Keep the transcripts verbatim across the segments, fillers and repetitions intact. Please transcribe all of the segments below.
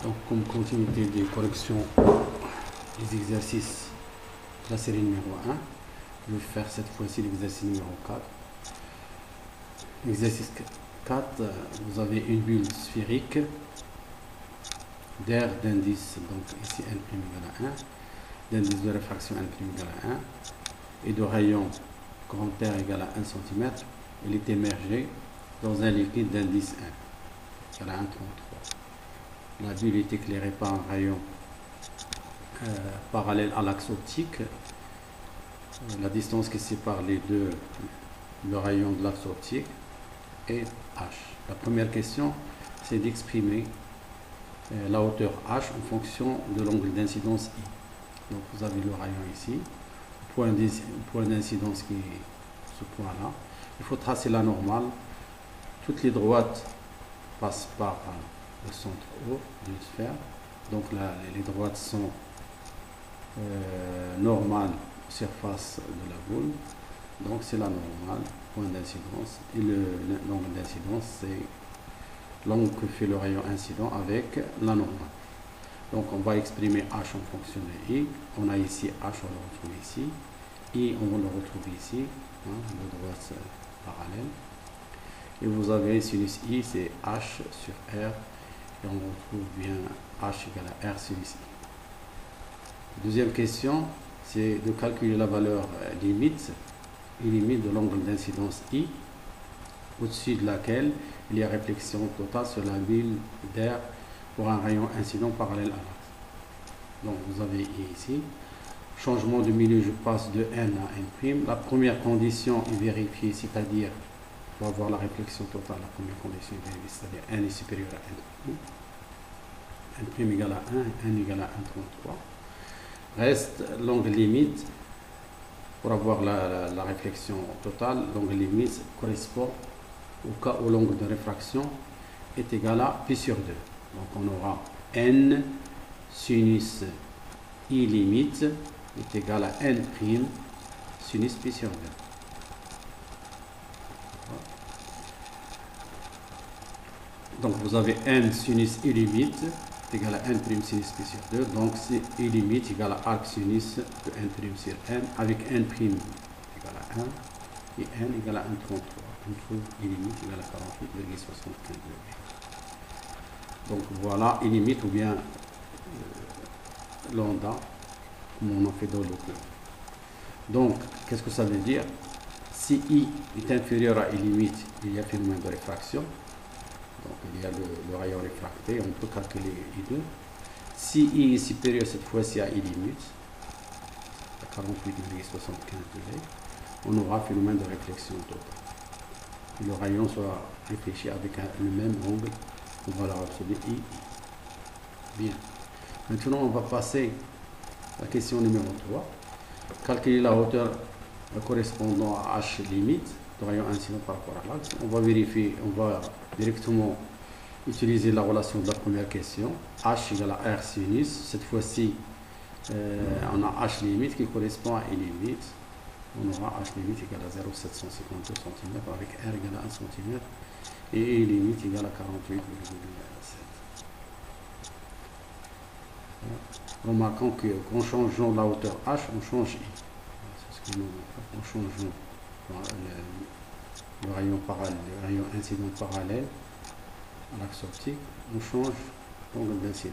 Donc, comme continuité des corrections des exercices de la série numéro un, je vais faire cette fois-ci l'exercice numéro quatre. Exercice quatre, vous avez une bulle sphérique d'air d'indice, donc ici N' égale à un, d'indice de réfraction N' égale à un, et de rayon grand R égale à un centimètre. Il est émergé dans un liquide d'indice un, égale à un virgule trente-trois. La bulle est éclairée par un rayon euh, parallèle à l'axe optique. La distance qui sépare les deux, le rayon de l'axe optique, est H. La première question, c'est d'exprimer euh, la hauteur H en fonction de l'angle d'incidence I. Donc vous avez le rayon ici, point d'incidence qui est ce point-là. Il faut tracer la normale. Toutes les droites passent par le centre O d'une sphère. Donc là, les droites sont euh, normales surface de la boule. Donc c'est la normale, point d'incidence. Et l'angle d'incidence, c'est l'angle que fait le rayon incident avec la normale. Donc on va exprimer H en fonction de I. On a ici H, on le retrouve ici. I, on le retrouve ici. Hein, de droite parallèle. Et vous avez sinus I, c'est H sur R. Et on retrouve bien H égale à R sinus I. Deuxième question, c'est de calculer la valeur limite, et limite de l'angle d'incidence I, au-dessus de laquelle il y a réflexion totale sur la bulle d'air pour un rayon incident parallèle à l'axe. Donc vous avez I ici. Changement de milieu, je passe de N à N'. La première condition est vérifiée, c'est-à-dire pour avoir la réflexion totale, la première condition est vérifiée, c'est-à-dire N est supérieur à N'. N' égale à un, N égale à un virgule trente-trois. Reste l'angle limite. Pour avoir la, la, la réflexion totale, l'angle limite correspond au cas où l'angle de réfraction est égal à pi sur deux. Donc on aura N sinus I limite est égal à N' sinus pi sur deux. Donc vous avez N sinus I limite est égal à N' sinus pi sur deux. Donc c'est I limite égale à arc sinus de N' sur N avec N' égale à un et N égale à un virgule trente-trois. On trouve I limite égale à quarante-huit virgule soixante-quinze degrés. Donc voilà I limite ou bien euh, lambda, comme on en fait dans le cours. Donc qu'est-ce que ça veut dire? Si I est inférieur à I limite, il y a phénomène de réfraction. Donc il y a le, le rayon réfracté, on peut calculer I deux. Si I est supérieur cette fois-ci à I limite, à quarante-huit virgule soixante-quinze degrés, on aura phénomène de réflexion totale. Le rayon sera réfléchi avec un, le même angle en valeur absolue I. Bien. Maintenant, on va passer à la question numéro trois. Calculer la hauteur correspondant à H limite de rayon incident par rapport à l'axe. On va vérifier, on va directement utiliser la relation de la première question. H égale à R sinus. Cette fois-ci, euh, on a H limite qui correspond à I limite. On aura H limite égale à zéro virgule sept cent cinquante-deux centimètres avec R égale à un centimètre et I limite égale à quarante-huit virgule sept. Remarquons qu'en changeant la hauteur H, on change I. C'est ce que nous en changeant le, le rayon parallèle, le rayon incident parallèle à l'axe optique, on change l'angle d'incident.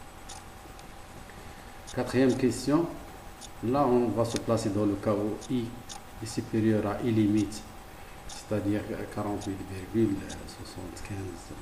Quatrième question. Là, on va se placer dans le cas où I est supérieur à I limite, c'est-à-dire quarante-huit virgule soixante-quinze.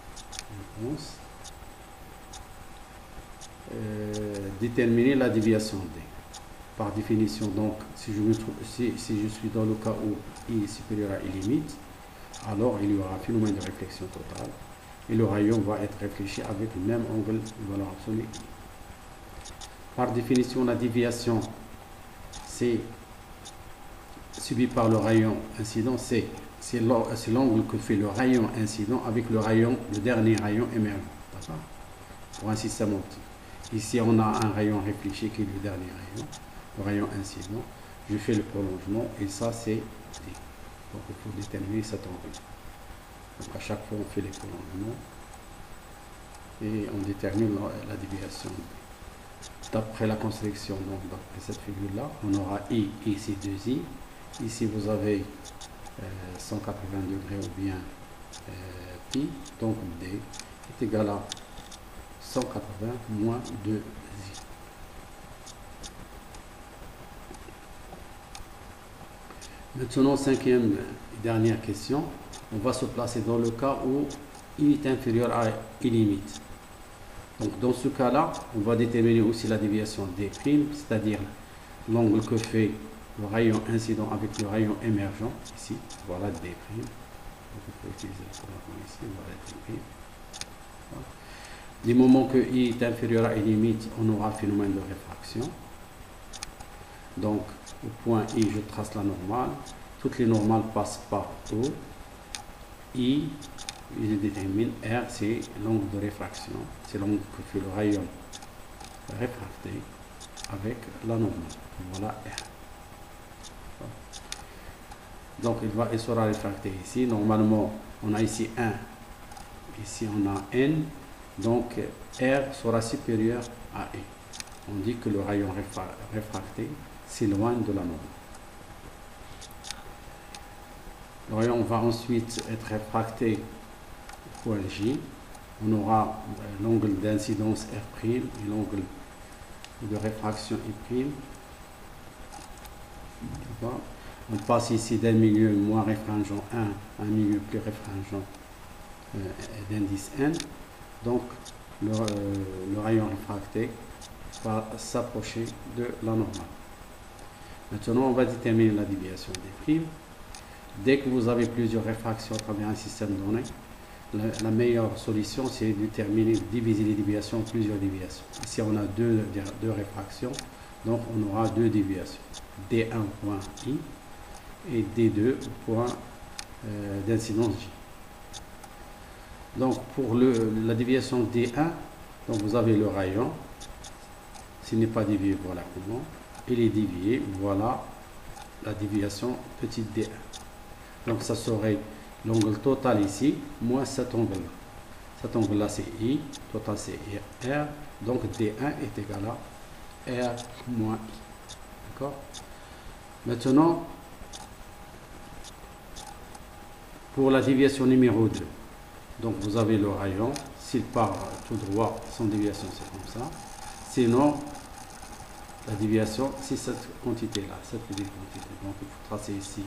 Euh, déterminer la déviation D. Par définition, donc, si je, me trouve, si, si je suis dans le cas où I est supérieur à I limite, alors il y aura un phénomène de réflexion totale et le rayon va être réfléchi avec le même angle de valeur absolue. Par définition, la déviation c'est subie par le rayon incident, c'est l'angle que fait le rayon incident avec le rayon, le dernier rayon émergent. D'accord? Pour un système optique. Ici, on a un rayon réfléchi qui est le dernier rayon, le rayon incident. Je fais le prolongement et ça, c'est D. Donc, il faut déterminer cet angle. Donc, à chaque fois, on fait les prolongements. et on détermine la, la déviation D. D'après la construction, donc d'après cette figure-là, on aura I, ici deux I. Ici, vous avez euh, cent quatre-vingts degrés ou bien euh, pi, donc D est égal à cent quatre-vingts moins deux I. Maintenant, cinquième et dernière question, on va se placer dans le cas où I est inférieur à I limite. Donc dans ce cas-là, on va déterminer aussi la déviation D', c'est-à-dire l'angle que fait le rayon incident avec le rayon émergent, ici, voilà D'. Donc il faut utiliser le programme ici, voilà D'. Voilà. Du moment que I est inférieur à I limite, on aura un phénomène de réfraction. Donc au point I, je trace la normale. Toutes les normales passent par O. I, il détermine R, c'est l'angle de réfraction. C'est l'angle que fait le rayon réfracté avec la normale. Voilà R. Donc il, va, il sera réfracté ici. Normalement, on a ici un. Ici, on a N. Donc R sera supérieur à E. On dit que le rayon réfracté s'éloigne de la normale. Le rayon va ensuite être réfracté au point J. On aura l'angle d'incidence R' et l'angle de réfraction I'. On passe ici d'un milieu moins réfringent un à un milieu plus réfringent euh, d'indice N. Donc le, euh, le rayon réfracté va s'approcher de la normale. Maintenant, on va déterminer la déviation des primes. Dès que vous avez plusieurs réfractions à travers un système donné, la, la meilleure solution, c'est de déterminer, diviser les déviations en plusieurs déviations. Ici, on a deux, deux réfractions, donc on aura deux déviations. D un point I et D deux point euh, d'incidence J. Donc, pour le, la déviation D un, donc vous avez le rayon. S'il n'est pas dévié, voilà comment. Il est dévié, voilà la déviation petite D un. Donc ça serait l'angle total ici, moins cet angle-là. Cet angle-là c'est I, total c'est R, donc D un est égal à R moins I. D'accord? Maintenant, pour la déviation numéro deux, donc vous avez le rayon, s'il part tout droit, sans déviation c'est comme ça. Sinon, la déviation, c'est cette quantité-là, cette petite quantité. Donc il faut tracer ici.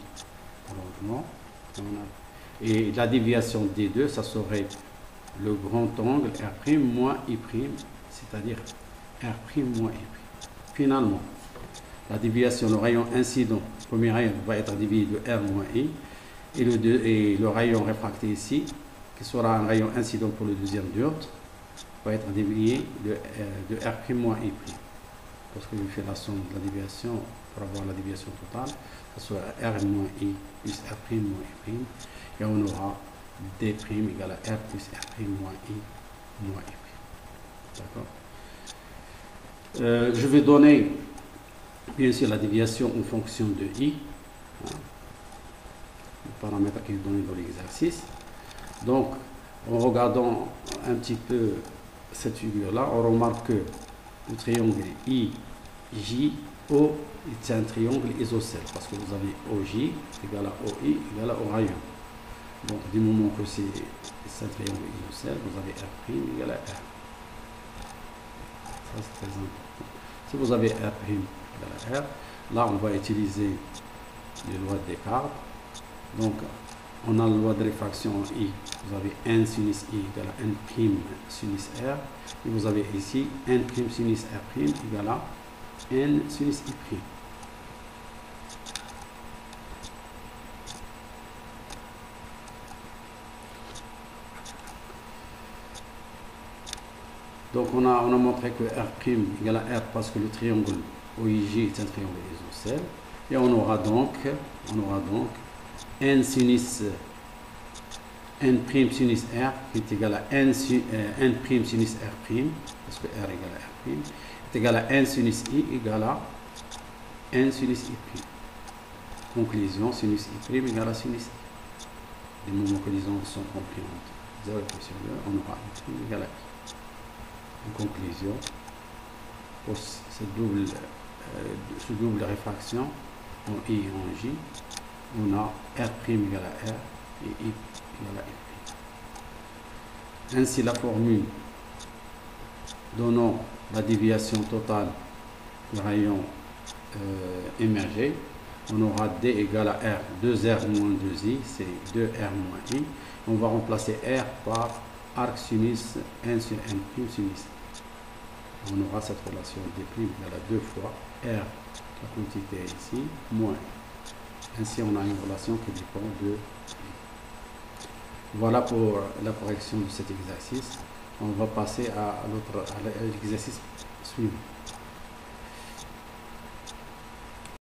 Et la déviation D deux, ça serait le grand angle R' moins I', c'est-à-dire R' moins I'. Finalement, la déviation, le rayon incident, le premier rayon va être dévié de R moins I, et le, deux, et le rayon réfracté ici, qui sera un rayon incident pour le deuxième dioptre, va être dévié de, de R' moins I'. Parce que je fais la somme de la déviation pour avoir la déviation totale, ça sera R moins I plus R' moins I', et on aura D' égale à R plus R' moins I moins I'. D'accord. euh, Je vais donner bien sûr la déviation en fonction de I, hein, le paramètre qui est donné dans l'exercice. Donc, en regardant un petit peu cette figure-là, on remarque que le triangle I J O est un triangle isocèle parce que vous avez O J égal à O I égal à au rayon. Donc du moment que c'est un triangle isocèle, vous avez R' égal à R. Ça c'est très important. Si vous avez R' égal à R, là on va utiliser les lois de Descartes. Donc on a la loi de réfraction en I. Vous avez N sinus I égal à N' sinus R. Et vous avez ici N' sinus R' égal à N sinus I'. Donc on a, on a montré que R' égale à R parce que le triangle O I J est un triangle isocèle. Et on aura donc, on aura donc N sinus N' sinus R qui est égal à N, euh, N' sinus R', parce que R égale à R', est égal à N sinus I égale à N sinus I'. Conclusion, sinus I' égale à sinus I. Les moments que les angles sont compris entre zéro et deux, on aura I' égale à I. En conclusion, pour ce double, euh, ce double réfraction en I et en J, on a R' égale à R et I égale à I'. Ainsi, la formule donnant la déviation totale du rayon euh, émergé, on aura D égale à R, deux R moins deux I, c'est deux R moins I. On va remplacer R par arc sinus un sur N prime sinus. On aura cette relation D' égale à deux fois R, la quantité ici, moins I. Ainsi, on a une relation qui dépend de I. Voilà pour la correction de cet exercice. On va passer à l'autre, à l'exercice suivant.